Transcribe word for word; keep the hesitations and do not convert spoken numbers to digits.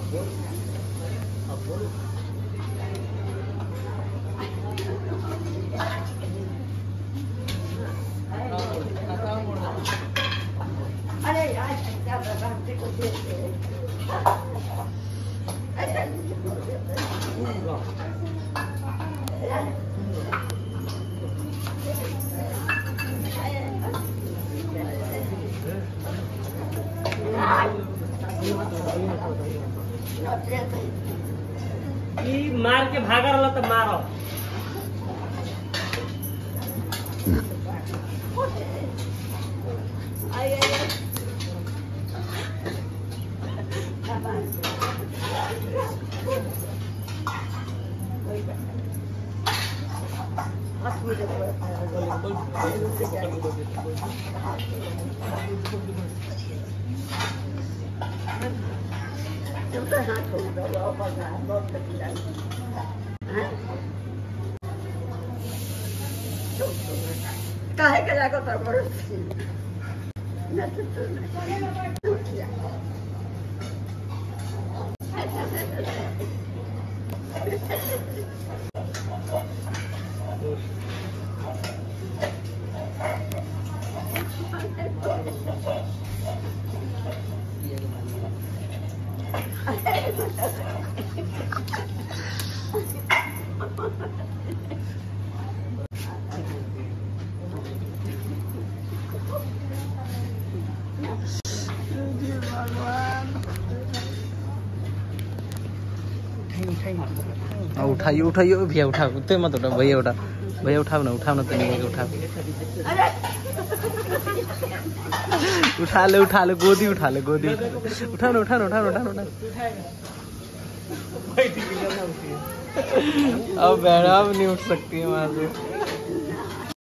अरे यार क्या बताते को देते मार के भागा रहा तो मारो काहे के लागो तो करो ना तो उठाइए उठाइए भैया उठा उठते मत उठा भैया उठा भैया उठाओ ना उठाओ ना तो नहीं उठाओ उठा ले उठा ले गोदी उठा ले गोदी उठा ना उठा ना उठा ना उठा ना अब बैठा अब नहीं उठ सकती है वहां से।